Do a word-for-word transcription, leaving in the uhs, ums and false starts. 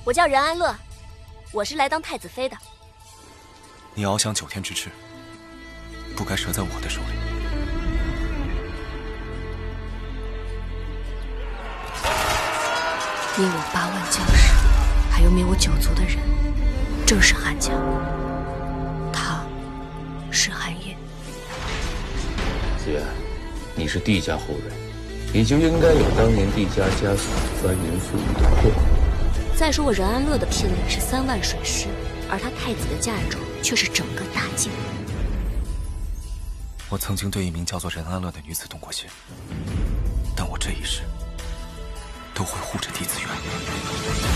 我叫任安乐，我是来当太子妃的。 你翱翔九天之翅，不该折在我的手里。 灭我八万将士，还有灭我九族的人，正是韩家。他，是韩烨。 子远，你是帝家后人，你就应该有当年帝家家族翻云覆雨的魄力。 再说我任安乐的聘礼是三万水师，而他太子的嫁妆却是整个大晋。 我曾经对一名叫做任安乐的女子动过心，但我这一世都会护着弟子远。